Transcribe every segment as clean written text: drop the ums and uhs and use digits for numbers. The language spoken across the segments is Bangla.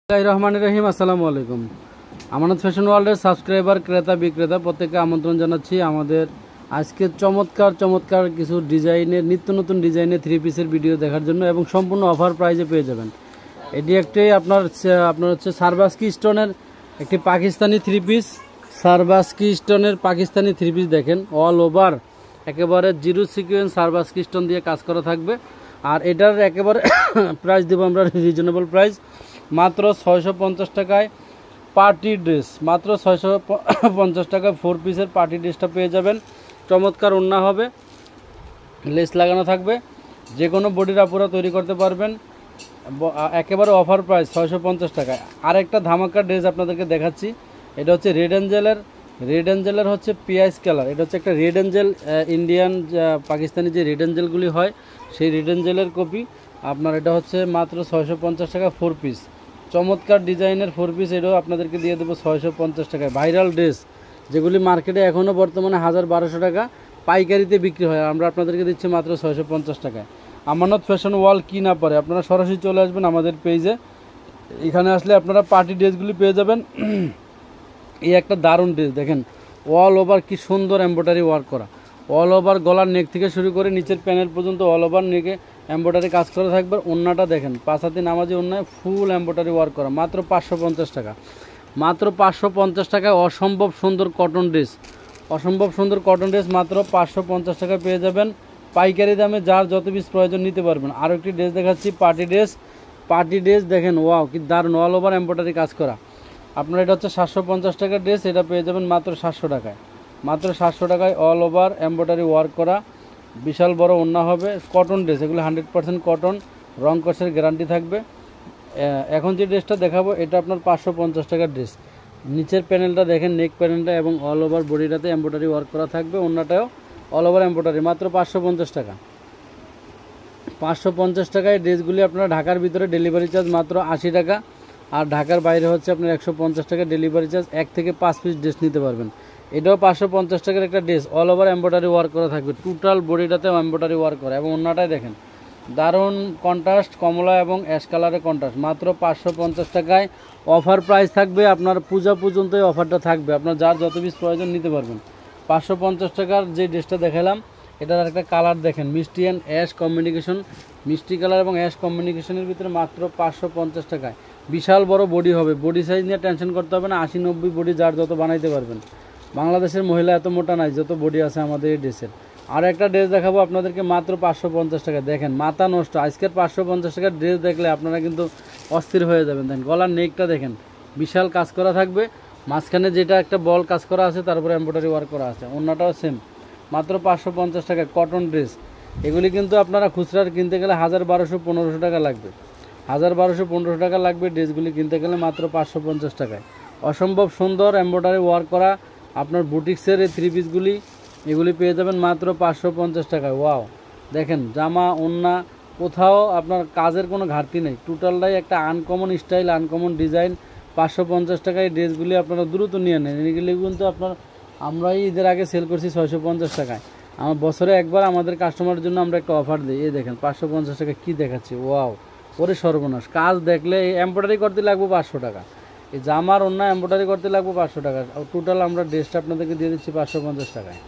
রহমানির রহিম, আসসালামু আলাইকুম। আমানত ফ্যাশন ওয়ার্ল্ডের সাবস্ক্রাইবার, ক্রেতা বিক্রেতা প্রত্যেককে আমন্ত্রণ জানাচ্ছি। আমাদের আজকে চমৎকার কিছু ডিজাইনের, নিত্য নতুন ডিজাইনের থ্রি পিসের ভিডিও দেখার জন্য এবং সম্পূর্ণ অফার প্রাইজে পেয়ে যাবেন। এটি একটি আপনার হচ্ছে সারবাস্কি স্টোনের একটি পাকিস্তানি থ্রি পিস। সারবাস্কি স্টোনের পাকিস্তানি থ্রি পিস দেখেন, অল ওভার একেবারে জিরো সিকোয়েন্স সারবাস্কি স্টোন দিয়ে কাজ করা থাকবে। আর এটার একেবারে প্রাইস দেবো আমরা রিজনেবল প্রাইস, মাত্র 650 টাকায় পার্টি ড্রেস। মাত্র 650 টাকায় 4 পিসের পার্টি ড্রেসটা পেয়ে যাবেন। চমৎকার ওড়না হবে, লেস লাগানো থাকবে, যে কোনো বডির আপুরা তৈরি করতে পারবেন। একেবারে অফার প্রাইস 650 টাকায়। আরেকটা ধামাকা ড্রেস আপনাদেরকে দেখাচ্ছি। এটা হচ্ছে রেড অ্যাঞ্জেলের হচ্ছে পিয়াইস কালার। এটা হচ্ছে একটা রেড অ্যাঞ্জেল, ইন্ডিয়ান পাকিস্তানি যে রেড অ্যাঞ্জেলগুলি হয় সেই রেড অ্যাঞ্জেলের কপি। আপনার এটা হচ্ছে মাত্র 650 টাকা 4 পিস। চমৎকার ডিজাইনের 4 পিস, এটাও আপনাদেরকে দিয়ে দেবো 650 টাকায়। ভাইরাল ড্রেস যেগুলি মার্কেটে এখনও বর্তমানে 1000-1200 টাকা পাইকারিতে বিক্রি হয়, আমরা আপনাদেরকে দিচ্ছি মাত্র 650 টাকায়। আমানত ফ্যাশন ওয়ার্ল্ড কি না পারে, আপনারা সরাসরি চলে আসবেন আমাদের পেজে। এখানে আসলে আপনারা পার্টি ড্রেসগুলি পেয়ে যাবেন। এই একটা দারুণ ড্রেস দেখেন, অল ওভার কি সুন্দর এমব্রয়ডারি ওয়ার্ক করা। অল ওভার গলার নেক থেকে শুরু করে নিচের প্যানেল পর্যন্ত অল ওভার নেকে এমব্রয়ডারি কাজ করা থাকবে। ওড়নাটা দেখেন, 5 হাতি নামাজি ওড়নায় ফুল এমব্রয়ডারি ওয়ার্ক করা, মাত্র 550 টাকা। মাত্র 550 টাকায় অসম্ভব সুন্দর কটন ড্রেস, মাত্র 550 টাকা পেয়ে যাবেন পাইকারি দামে। যার যত পিস প্রয়োজন নিতে পারবেন। আরও একটি ড্রেস দেখাচ্ছি, পার্টি ড্রেস দেখেন, ওয়াও কি দারুণ, অল ওভার এমব্রয়ডারি কাজ করা। আপনার এটা হচ্ছে 750 টাকার ড্রেস, এটা পেয়ে যাবেন মাত্র 700 টাকায়। মাত্র 700 টাকায় অল ওভার এমব্রয়ডারি ওয়ার্ক করা, বিশাল বড় ওড়না হবে, কটন ড্রেস, এগুলো 100% কটন, রং কষের গ্যারান্টি থাকবে। এখন যে ড্রেসটা দেখাবো এটা আপনার 550 টাকার ড্রেস। নিচের প্যানেলটা দেখেন, নেক প্যানেলটা এবং অল ওভার বডিটাতে এমব্রয়ডারি ওয়ার্ক করা থাকবে। ওড়নাটাও অল ওভার এমব্রয়ডারি, মাত্র 550 টাকা। 550 টাকায় ড্রেসগুলি আপনারা ঢাকার ভিতরে ডেলিভারি চার্জ মাত্র 80 টাকা, আর ঢাকার বাইরে হচ্ছে আপনার 150 টাকা ডেলিভারি চার্জ। 1 থেকে 5 পিস ড্রেস নিতে পারবেন। এটাও 550 টাকার একটা dress, all over embroidery work করা থাকবে, টোটাল বডিটাতেও এমব্রয়ডারি ওয়ার্ক করা। এবং ওড়নাটাই দেখেন, দারুণ কন্ট্রাস্ট, কমলা এবং অ্যাশ কালারের কন্ট্রাস্ট, মাত্র 550 টাকায়। অফার প্রাইস থাকবে, আপনার পূজা পর্যন্তই অফারটা থাকবে, আপনার যার যত পিস প্রয়োজন নিতে পারবেন। 550 টাকার যে ড্রেসটা দেখালাম, এটার একটা কালার দেখেন, মিষ্টি অ্যান্ড অ্যাশ কম্বিনেশন, মিষ্টি কালার এবং অ্যাশ কম্বিনেশনের ভিতরে মাত্র 550 টাকায়। বিশাল বড় বডি হবে, বডি সাইজ নিয়ে টেনশন করতে হবে না, 80-90 বডি যার যত বানাইতে পারবেন। বাংলাদেশের মহিলা এত মোটা নাই যত বডি আছে আমাদের এই ড্রেসের। আর একটা ড্রেস দেখাবো আপনাদেরকে মাত্র 550 টাকা। দেখেন মাথা নষ্ট, আজকের 550 টাকার ড্রেস দেখলে আপনারা কিন্তু অস্থির হয়ে যাবেন। দেখেন গলার নেকটা দেখেন, বিশাল কাজ করা থাকবে, মাঝখানে যেটা একটা বল কাজ করা আছে, তারপরে এমব্রয়ডারি ওয়ার্ক করা আছে। ওড়নাটাও সেম, মাত্র 550 টাকা কটন ড্রেস। এগুলি কিন্তু আপনারা খুচরার কিনতে গেলে 1000-1200-1500 টাকা লাগবে, 1000-1200-1500 টাকা লাগবে ড্রেসগুলি কিনতে গেলে, মাত্র 550 টাকায়। অসম্ভব সুন্দর এমব্রয়ডারি ওয়ার্ক করা আপনার বুটিক্সের এই থ্রি পিসগুলি, এগুলি পেয়ে যাবেন মাত্র 550 টাকায়। ওয়াও দেখেন, জামা ওড়না কোথাও আপনার কাজের কোনো ঘাটতি নেই, টোটালটাই একটা আনকমন স্টাইল, আনকমন ডিজাইন। 550 টাকায় ড্রেসগুলি আপনারা দ্রুত নিয়ে নেন। এগুলি কিন্তু আমরাই ঈদের আগে সেল করছি 650 টাকায়। আমার বছরে একবার আমাদের কাস্টমারের জন্য আমরা একটা অফার দিই। এই দেখেন 550 টাকা কী দেখাচ্ছি, ওয়াও ওরে সর্বনাশ। কাজ দেখলে এমব্রয়ডারি করতে লাগবে 500 টাকা, এই জামার অন্য এমব্রয়ডারি করতে লাগবে 500 টাকা। টোটাল আমরা ড্রেসটা আপনাদেরকে দিয়ে দিচ্ছি 550 টাকায়।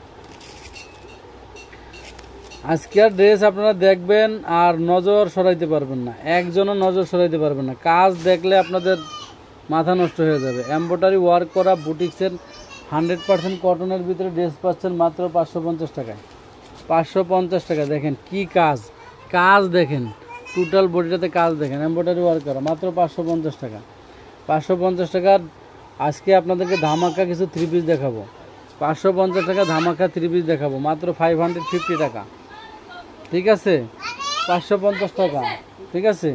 আজকের ড্রেস আপনারা দেখবেন আর নজর সরাইতে পারবেন না, একজনও নজর সরাইতে পারবেন না, কাজ দেখলে আপনাদের মাথা নষ্ট হয়ে যাবে। এমব্রয়ডারি ওয়ার্ক করা বুটিক্সের 100% কটনের ভিতরে ড্রেস পাচ্ছেন মাত্র 550 টাকায়। 550 টাকা দেখেন কি কাজ দেখেন, টোটাল বডিটাতে কাজ দেখেন, এমব্রয়ডারি ওয়ার্ক করা, মাত্র 550 টাকা। 550 টাকার আজকে আপনাদেরকে ধামাকা কিছু থ্রি পিস দেখাবো। 550 টাকা ধামাকা থ্রি পিস দেখাবো, মাত্র 550 টাকা। ঠিক আছে, 550 টাকা, ঠিক আছে,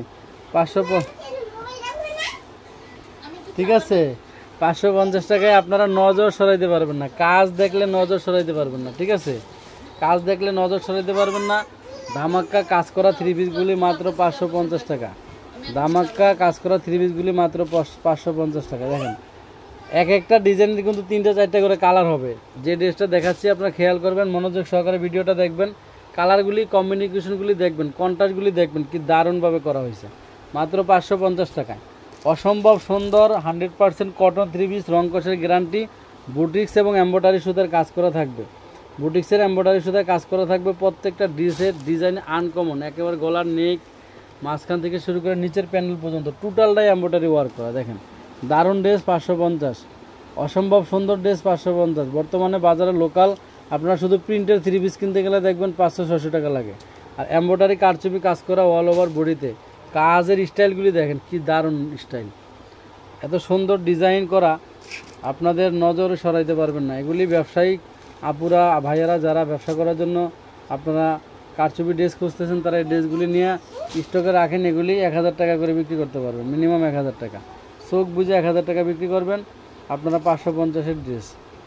550 টাকায় আপনারা নজর সরাইতে পারবেন না, কাজ দেখলে নজর সরাইতে পারবেন না। ঠিক আছে, কাজ দেখলে নজর সরাইতে পারবেন না। ধামাক্কা কাজ করা থ্রি পিসগুলি মাত্র 550 টাকা। ধামাক্কা কাজ করা থ্রি পিসগুলি মাত্র 550 টাকা। দেখেন এক একটা ডিজাইনের কিন্তু 3-4টা করে কালার হবে। যে ড্রেসটা দেখাচ্ছি আপনারা খেয়াল করবেন, মনোযোগ সহকারে ভিডিওটা দেখবেন, কালারগুলি কম্বিনেশনগুলি দেখবেন, কন্ট্রাস্টগুলি দেখবেন, কি দারুণভাবে করা হয়েছে। মাত্র 550 টাকায়। অসম্ভব সুন্দর 100% কটন 3 পিস, রং কষের গ্যারান্টি। বুটিক্স এবং এমব্রয়ডারি সুতার কাজ করা থাকবে, বুটিক্সের এমব্রয়ডারি সুতার কাজ করা থাকবে। প্রত্যেকটা ড্রেসের ডিজাইন আনকমন, একেবারে গলার নেক মাঝখান থেকে শুরু করে নিচের প্যানেল পর্যন্ত টোটালটাই এমব্রয়ডারি ওয়ার্ক করা। দেখেন দারুণ ড্রেস 550, অসম্ভব সুন্দর ড্রেস 550। বর্তমানে বাজারে লোকাল আপনারা শুধু প্রিন্টের 3 পিস কিনতে গেলে দেখবেন 500-600 টাকা লাগে। আর এমব্রয়ডারি কারচুপি কাজ করা অল ওভার বডিতে, কাজের স্টাইলগুলি দেখেন কি দারুণ স্টাইল, এত সুন্দর ডিজাইন করা আপনাদের নজরে সরাইতে পারবেন না। এগুলি ব্যবসায়িক আপুরা ভাইয়ারা যারা ব্যবসা করার জন্য আপনারা কারচুপি ড্রেস খুঁজতেছেন, তারা এই ড্রেসগুলি নিয়ে স্টকে রাখেন। এগুলি 1000 টাকা করে বিক্রি করতে পারবেন, মিনিমাম 1000 টাকা, চোখ বুঝে 1000 টাকা বিক্রি করবেন আপনারা। 550-এর ড্রেস,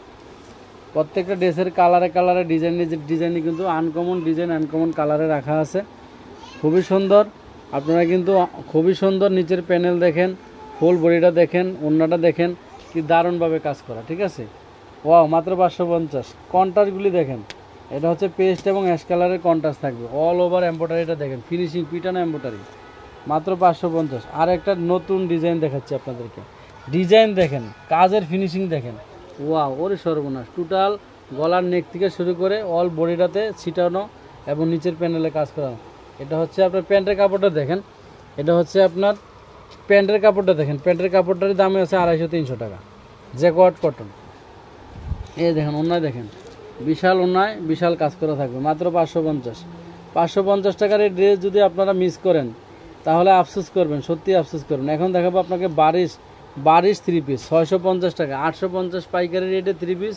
প্রত্যেকটা ড্রেসের কালারে ডিজাইনে কিন্তু আনকমন ডিজাইন, আনকমন কালারে রাখা আছে, খুবই সুন্দর। আপনারা কিন্তু খুবই সুন্দর, নিচের প্যানেল দেখেন, ফুল বডিটা দেখেন, ওড়নাটা দেখেন কি দারুণভাবে কাজ করা, ঠিক আছে। ওয়াও, মাত্র 550। কন্ট্রাস্টগুলি দেখেন, এটা হচ্ছে পেস্ট এবং অ্যাশ কালারের কন্ট্রাস্ট থাকবে। অল ওভার এমব্রয়ডারিটা দেখেন, ফিনিশিং পিটানো এমব্রয়ডারি, মাত্র 550। আর একটা নতুন ডিজাইন দেখাচ্ছি আপনাদেরকে, ডিজাইন দেখেন, কাজের ফিনিশিং দেখেন। ওয়াও, ওরে সর্বনাশ, টোটাল গলার নেক থেকে শুরু করে অল বডিটাতে ছিটানো এবং নিচের প্যানেলে কাজ করা। এটা হচ্ছে আপনার প্যান্টের কাপড়টা দেখেন, এটা হচ্ছে আপনার প্যান্টের কাপড়টা দেখেন, প্যান্টের কাপড়টার দামে আছে 250-300 টাকা, জ্যাকওয়ার্ড কটন। এই দেখেন ওড়নায় দেখেন, বিশাল ওড়নায় বিশাল কাজ করা থাকবে, মাত্র 550। 550 টাকার এই ড্রেস যদি আপনারা মিস করেন তাহলে আফসোস করবেন, সত্যি আফসোস করবেন। এখন দেখাবো আপনাকে বারিশ 3 পিস 650 টাকা, 850 পাইকারি রেটে 3 পিস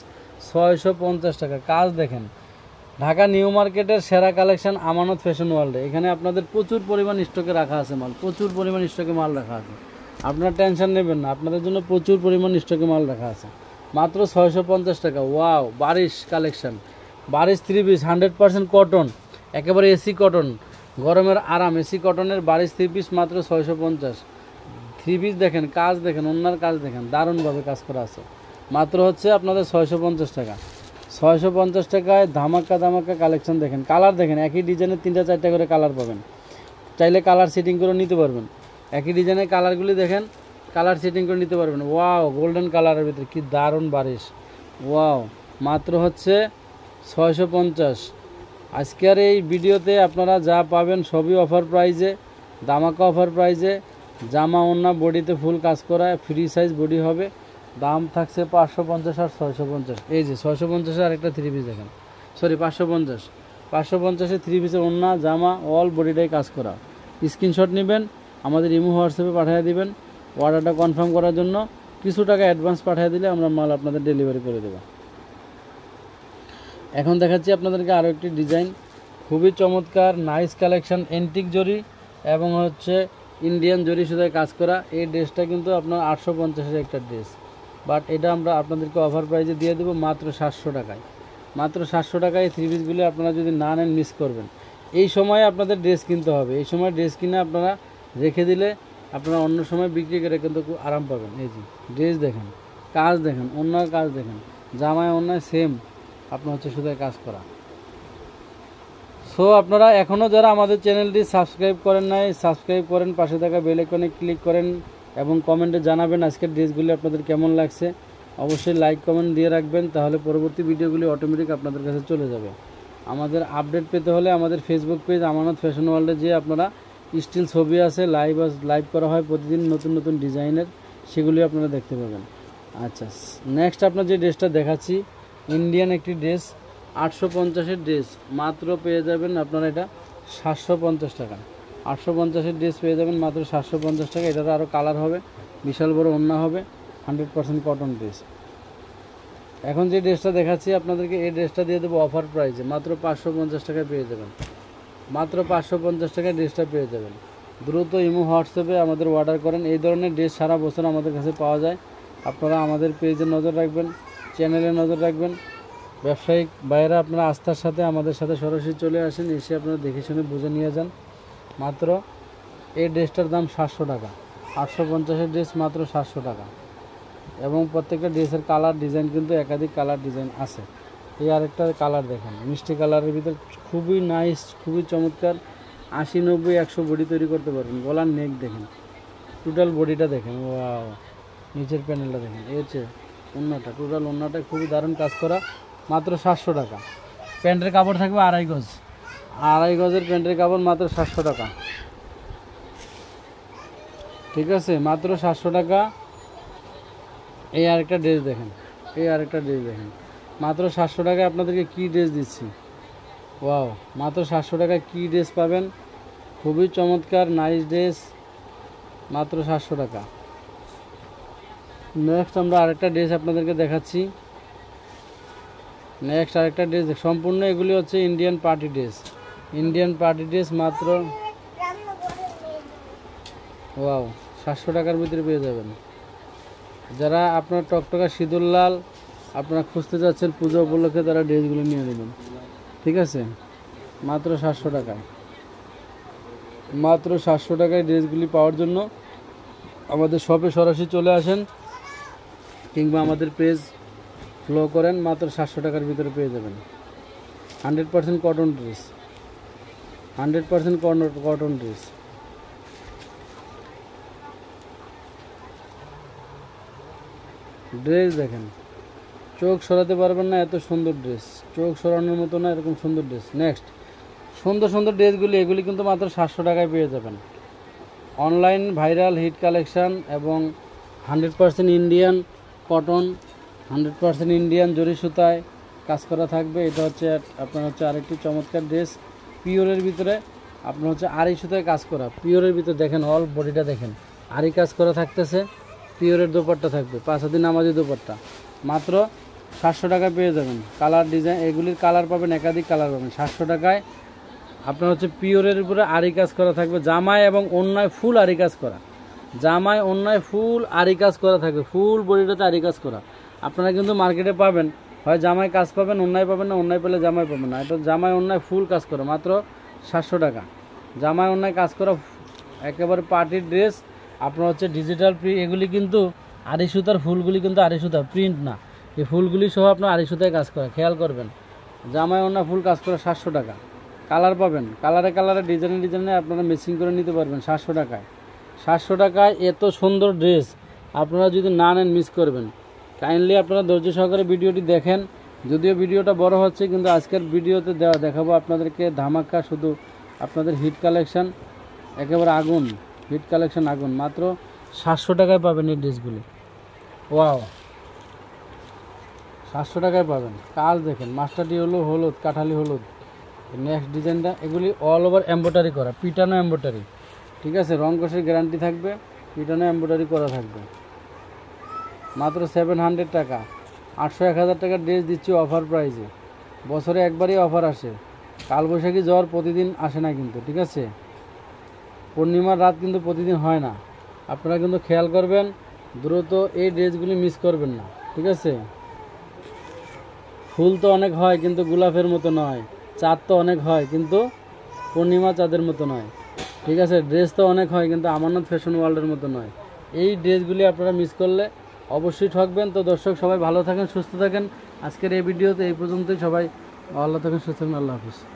650 টাকা। কাজ দেখেন, ঢাকা নিউ মার্কেটের সেরা কালেকশন আমানত ফ্যাশন ওয়ার্ল্ডে। এখানে আপনাদের প্রচুর পরিমাণ স্টকে রাখা আছে মাল, প্রচুর পরিমাণ স্টকে মাল রাখা আছে, আপনারা টেনশন নেবেন না, আপনাদের জন্য প্রচুর পরিমাণ স্টকে মাল রাখা আছে, মাত্র 650 টাকা। Wow, Barish collection, Barish 3 piece 100% cotton, একেবারে এসি কটন, গরমের আরাম, এসি কটনের বারিশ 3 পিস মাত্র 650। 3 পিস দেখেন, কাজ দেখেন, ওড়নার কাজ দেখেন, দারুণভাবে কাজ করা আছে, মাত্র হচ্ছে আপনাদের 650 টাকা। 650 টাকায় ধামাকা কালেকশন দেখেন, কালার দেখেন, একই ডিজাইনের 3টা-4টা করে কালার পাবেন, চাইলে কালার সেটিং করে নিতে পারবেন। একই ডিজাইনের কালারগুলি দেখেন, কালার সেটিং করে নিতে পারবেন। ওয়াও, গোল্ডেন কালারের ভিতরে কি দারুণ বারিশ। ওয়াও, মাত্র হচ্ছে 650। আজকের এই ভিডিওতে আপনারা যা পাবেন সবই অফার প্রাইজে, ধামাকা অফার প্রাইজে। জামা ওড়না বডিতে ফুল কাজ করা, ফ্রি সাইজ বডি হবে, দাম থাকছে 550 আর 650। এই যে 650 আর একটা 3 পিস দেখেন, সরি 550, 550-এ 3 পিসের ওড়না জামা অল বডিটাই কাজ করা। স্ক্রিনশট নেবেন, আমাদের ইমো হোয়াটসঅ্যাপে পাঠিয়ে দিবেন। অর্ডারটা কনফার্ম করার জন্য কিছু টাকা অ্যাডভান্স পাঠিয়ে দিলে আমরা মাল আপনাদের ডেলিভারি করে দেব। এখন দেখাচ্ছি আপনাদেরকে আরও একটি ডিজাইন, খুবই চমৎকার নাইস কালেকশন, এন্টিক জরি এবং হচ্ছে ইন্ডিয়ান জরি সুতায় কাজ করা। এই ড্রেসটা কিন্তু আপনার 850-এর একটা ড্রেস, বাট এটা আমরা আপনাদেরকে অফার প্রাইজে দিয়ে দেবো মাত্র 700 টাকায়। মাত্র 700 টাকায় 3 পিসগুলি আপনারা যদি না নেন মিস করবেন। এই সময় আপনাদের ড্রেস কিনতে হবে, এই সময় ড্রেস কিনে আপনারা রেখে দিলে আপনারা অন্য সময় বিক্রি করে কিন্তু খুব আরাম পাবেন। এই যে ড্রেস দেখেন, কাজ দেখেন, ওড়নার কাজ দেখেন, জামায় ওড়নায় সেম আপনার হচ্ছে সুতায় কাজ করা। সো আপনারা এখনও যারা আমাদের চ্যানেলটি সাবস্ক্রাইব করেন নাই, সাবস্ক্রাইব করেন, পাশে থাকা বেল আইকনে ক্লিক করেন এবং কমেন্টে জানাবেন আজকের ড্রেসগুলি আপনাদের কেমন লাগছে। অবশ্যই লাইক কমেন্ট দিয়ে রাখবেন, তাহলে পরবর্তী ভিডিওগুলি অটোমেটিক আপনাদের কাছে চলে যাবে। আমাদের আপডেট পেতে হলে আমাদের ফেসবুক পেজ আমানত ফ্যাশন ওয়ার্ল্ডে যে আপনারা স্টিল ছবি আছে, লাইভ করা হয় প্রতিদিন নতুন নতুন ডিজাইনের, সেগুলি আপনারা দেখতে পাবেন। আচ্ছা, নেক্সট আপনার যে ড্রেসটা দেখাচ্ছি, ইন্ডিয়ান একটি ড্রেস, 850-এর ড্রেস, মাত্র পেয়ে যাবেন আপনারা এটা 750 টাকা। 850-এর ড্রেস পেয়ে যাবেন মাত্র 750 টাকা। এটারও আরও কালার হবে, বিশাল বড় ওড়না হবে, 100% কটন ড্রেস। এখন যে ড্রেসটা দেখাচ্ছি আপনাদেরকে, এই ড্রেসটা দিয়ে দেবো অফার প্রাইসে, মাত্র 550 টাকায় পেয়ে যাবেন, মাত্র 550 টাকায় ড্রেসটা পেয়ে যাবেন। দ্রুত ইমো হোয়াটসঅ্যাপে আমাদের অর্ডার করেন। এই ধরনের ড্রেস সারা বছর আমাদের কাছে পাওয়া যায়। আপনারা আমাদের পেজে নজর রাখবেন, চ্যানেলে নজর রাখবেন। ব্যবসায়িক বাইরা আপনারা আস্থার সাথে আমাদের সাথে সরাসরি চলে আসেন, এসে আপনারা দেখে শুনে বুঝে নিয়ে যান। মাত্র এই ড্রেসটার দাম 700 টাকা, 850-এর ড্রেস মাত্র 700 টাকা। এবং প্রত্যেকটা ড্রেসের কালার ডিজাইন কিন্তু একাধিক কালার ডিজাইন আছে। এই আরেকটা কালার দেখেন, মিষ্টি কালারের ভিতর, খুবই নাইস, খুবই চমৎকার। 80, 90, 100 বডি তৈরি করতে পারবেন। গলার নেক দেখেন, টোটাল বডিটা দেখেন, ওয়াও, নিচের প্যানেলটা দেখেন, এই হচ্ছে ওন্নাটা, টোটাল ওন্নাটা খুবই দারুণ কাজ করা, মাত্র 700 টাকা। প্যান্টের কাপড় থাকবে 2.5 গজ, 2.5 গজের প্যান্টের কাপড় মাত্র 700 টাকা। ঠিক আছে, মাত্র 700 টাকা। এই আরেকটা ড্রেস দেখেন, এই আরেকটা ড্রেস দেখেন, মাত্র 700 টাকায় আপনাদেরকে কী ড্রেস দিচ্ছি, ওয়াও, মাত্র 700 টাকায় কী ড্রেস পাবেন, খুবই চমৎকার নাইস ড্রেস, মাত্র 700 টাকা। নেক্সট আমরা আরেকটা ড্রেস আপনাদেরকে দেখাচ্ছি। নেক্সট আরেকটা ড্রেস, সম্পূর্ণ এগুলি হচ্ছে Indian party dress, Indian party dress, মাত্র ওয়াও 700 টাকার ভিতরে পেয়ে যাবেন। যারা আপনার টকটকা সিঁদুর লাল আপনারা খুঁজতে যাচ্ছেন পুজো উপলক্ষে, তারা ড্রেসগুলো নিয়ে নেবেন। ঠিক আছে, মাত্র 700 টাকায়, মাত্র 700 টাকায় ড্রেসগুলি পাওয়ার জন্য আমাদের শপে সরাসরি চলে আসেন, কিংবা আমাদের পেজ ফলো করেন, মাত্র 700 টাকার ভিতরে পেয়ে যাবেন। 100% cotton dress, 100% cotton dress. Dress দেখেন, চোখ সরাতে পারবেন না, এত সুন্দর ড্রেস, চোখ সরানোর মতো না, এরকম সুন্দর ড্রেস। নেক্সট সুন্দর সুন্দর ড্রেসগুলি, এগুলি কিন্তু মাত্র 700 টাকায় পেয়ে যাবেন। অনলাইন ভাইরাল হিট কালেকশান এবং 100% ইন্ডিয়ান কটন, 100% ইন্ডিয়ান জরি সুতায় কাজ করা থাকবে। এটা হচ্ছে আপনার হচ্ছে আরেকটি চমৎকার ড্রেস, পিওরের ভিতরে আপনার হচ্ছে আড়ি সুতায় কাজ করা, পিওরের ভিতরে দেখেন, অল বডিটা দেখেন, আড়ি কাজ করা থাকতেছে, পিওরের দোপাট্টা থাকবে, 5 হাতি নামাজি দোপাট্টা, মাত্র 700 টাকায় পেয়ে যাবেন। কালার ডিজাইন, এগুলির কালার পাবেন, একাধিক কালার পাবেন। 700 টাকায় আপনার হচ্ছে পিওরের উপরে আড়ি কাজ করা থাকবে, জামায় এবং অন্যায় ফুল আড়ি কাজ করা, জামায় অন্যায় ফুল আড়ি কাজ করা থাকবে, ফুল বডিটাতে আড়ি কাজ করা। আপনারা কিন্তু মার্কেটে পাবেন, হয় জামায় কাজ পাবেন, অন্যায় পাবেন না, অন্যায় পেলে জামায় পাবেন না। এটা জামায় অন্যায় ফুল কাজ করা, মাত্র 700 টাকা। জামায় অন্যায় কাজ করা একেবারে পার্টির ড্রেস, আপনার হচ্ছে ডিজিটাল প্রিন্ট, এগুলি কিন্তু আড়ি সুতার ফুলগুলি কিন্তু আড়ি সুতা প্রিন্ট না, এই ফুলগুলি সহ আপনার আড়ি সুতায় কাজ করা, খেয়াল করবেন। জামায় অন্যায় ফুল কাজ করা 700 টাকা। কালার পাবেন, কালারে কালারে ডিজাইনে ডিজাইনে আপনারা ম্যাচিং করে নিতে পারবেন 700 টাকায়। 700 টাকায় এত সুন্দর ড্রেস আপনারা যদি না নেন মিস করবেন। কাইন্ডলি আপনারা ধৈর্য সহকারে ভিডিওটি দেখেন, যদিও ভিডিওটা বড় হচ্ছে, কিন্তু আজকের ভিডিওতে দেখাবো আপনাদেরকে ধামাকা, শুধু আপনাদের হিট কালেকশান, একেবারে আগুন হিট কালেকশান, আগুন। মাত্র 700 টাকায় পাবেন এই ড্রেসগুলি, ওয়াও, 700 টাকায় পাবেন। কাজ দেখেন, মাস্টারটি হলো হলুদ, কাঠালি হলুদ। নেক্সট ডিজাইনটা, এগুলি অল ওভার এমব্রয়ডারি করা, পিটানো এমব্রয়ডারি। ঠিক আছে, রং কষের গ্যারান্টি থাকবে, পিটানো এমব্রয়ডারি করা থাকবে, মাত্র 700 টাকা। 800-1000 টাকার ড্রেস দিচ্ছি অফার প্রাইসে, বছরে একবারই অফার আসে, কালবৈশাখী জ্বর প্রতিদিন আসে না কিন্তু। ঠিক আছে, পূর্ণিমার রাত কিন্তু প্রতিদিন হয় না, আপনারা কিন্তু খেয়াল করবেন, দ্রুত এই ড্রেসগুলি মিস করবেন না। ঠিক আছে, ফুল তো অনেক হয় কিন্তু গোলাপের মতো নয়, চাঁদ তো অনেক হয় কিন্তু পূর্ণিমা চাঁদের মতো নয়। ঠিক আছে, ড্রেস তো অনেক হয় কিন্তু আমানত ফ্যাশন ওয়ার্ল্ডের মতো নয়। এই ড্রেসগুলি আপনারা মিস করলে অবশ্যই ঠকবেন। তো দর্শক সবাই ভালো থাকেন, সুস্থ থাকেন। আজকের এই ভিডিওতে এই পর্যন্তই, সবাই ভালো থাকেন, সুস্থ থাকেন, আল্লাহ হাফিজ।